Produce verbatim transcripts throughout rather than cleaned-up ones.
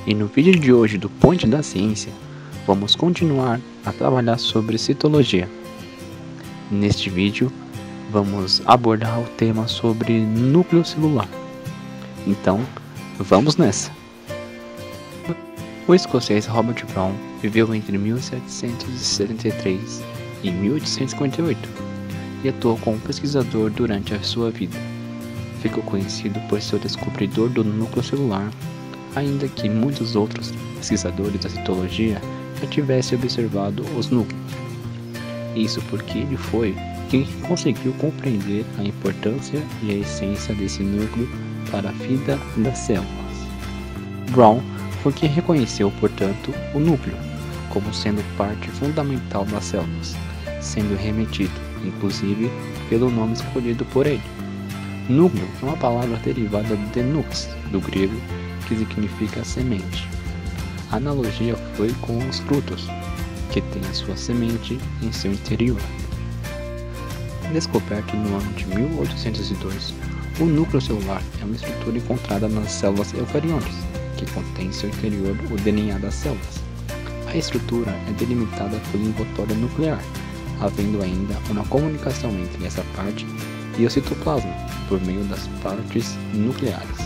e no vídeo de hoje do Ponte da Ciência, vamos continuar a trabalhar sobre citologia. Neste vídeo, vamos abordar o tema sobre núcleo celular. Então, vamos nessa! O escocês Robert Brown viveu entre mil setecentos e setenta e três e mil oitocentos e cinquenta e oito e atuou como pesquisador durante a sua vida. Ficou conhecido por ser o descobridor do núcleo celular, ainda que muitos outros pesquisadores da citologia já tivessem observado os núcleos. Isso porque ele foi quem conseguiu compreender a importância e a essência desse núcleo para a vida das células. Brown foi quem reconheceu, portanto, o núcleo como sendo parte fundamental das células, sendo remetido, inclusive, pelo nome escolhido por ele. Núcleo é uma palavra derivada de nux, do grego, que significa semente. A analogia foi com os frutos, que têm a sua semente em seu interior. Descoberto no ano de mil oitocentos e dois, o núcleo celular é uma estrutura encontrada nas células eucariontes, que contém em seu interior o D N A das células. A estrutura é delimitada pelo envoltório nuclear, havendo ainda uma comunicação entre essa parte e o citoplasma, por meio das partes nucleares.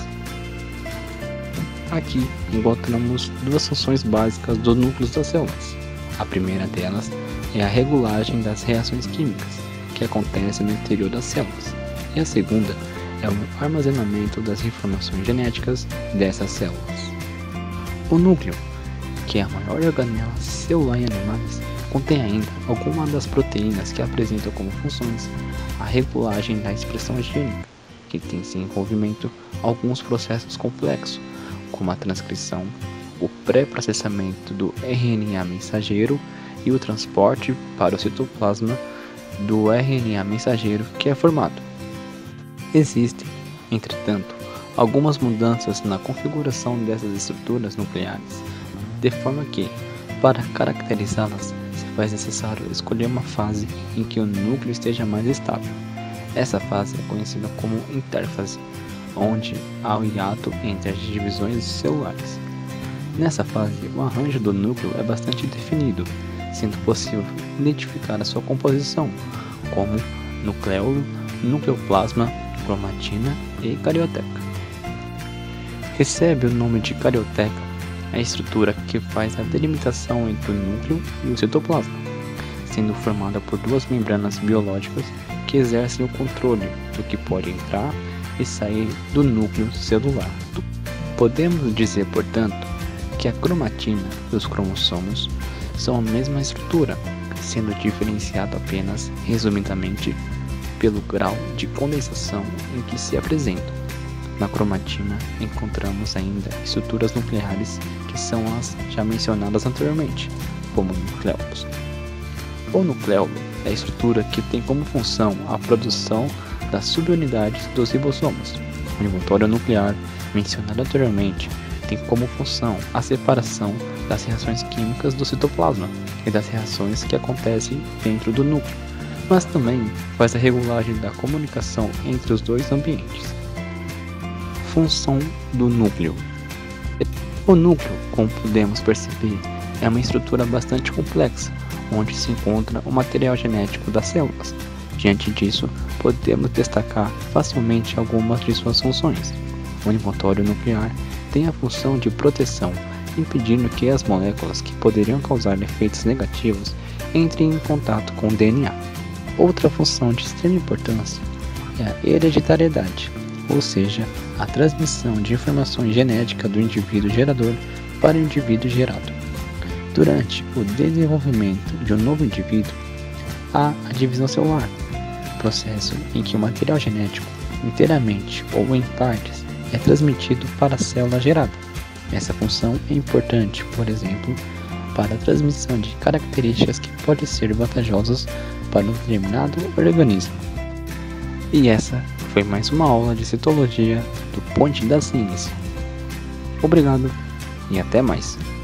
Aqui encontramos duas funções básicas dos núcleos das células. A primeira delas é a regulagem das reações químicas, que acontecem no interior das células, e a segunda é o armazenamento das informações genéticas dessas células. O núcleo, que é a maior organela celular em animais, contém ainda algumas das proteínas que apresentam como funções a regulagem da expressão gênica, que tem em seu envolvimento alguns processos complexos, como a transcrição, o pré-processamento do R N A mensageiro e o transporte para o citoplasma do R N A mensageiro que é formado. Existem, entretanto, algumas mudanças na configuração dessas estruturas nucleares, de forma que, para caracterizá-las, se faz necessário escolher uma fase em que o núcleo esteja mais estável. Essa fase é conhecida como interfase, onde há o hiato entre as divisões celulares. Nessa fase, o arranjo do núcleo é bastante definido, sendo possível identificar a sua composição, como nucleolo, nucleoplasma, cromatina e carioteca. Recebe o nome de carioteca a estrutura que faz a delimitação entre o núcleo e o citoplasma, sendo formada por duas membranas biológicas que exercem o controle do que pode entrar e sair do núcleo celular. Podemos dizer, portanto, que a cromatina e os cromossomos são a mesma estrutura, sendo diferenciado apenas, resumidamente, pelo grau de condensação em que se apresentam. Na cromatina encontramos ainda estruturas nucleares que são as já mencionadas anteriormente, como nucleolos. O nucleolo é a estrutura que tem como função a produção das subunidades dos ribossomos. O envoltório nuclear, mencionado anteriormente, tem como função a separação das reações químicas do citoplasma e das reações que acontecem dentro do núcleo, mas também faz a regulagem da comunicação entre os dois ambientes. Função do núcleo. O núcleo, como podemos perceber, é uma estrutura bastante complexa, onde se encontra o material genético das células. Diante disso, podemos destacar facilmente algumas de suas funções. O envoltório nuclear tem a função de proteção, impedindo que as moléculas que poderiam causar efeitos negativos entrem em contato com o D N A. Outra função de extrema importância é a hereditariedade, ou seja, a transmissão de informações genéticas do indivíduo gerador para o indivíduo gerado. Durante o desenvolvimento de um novo indivíduo, há a divisão celular, processo em que o material genético, inteiramente ou em partes, é transmitido para a célula gerada. Essa função é importante, por exemplo, para a transmissão de características que podem ser vantajosas para um determinado organismo. E essa foi mais uma aula de citologia do Ponte da Ciência. Obrigado e até mais!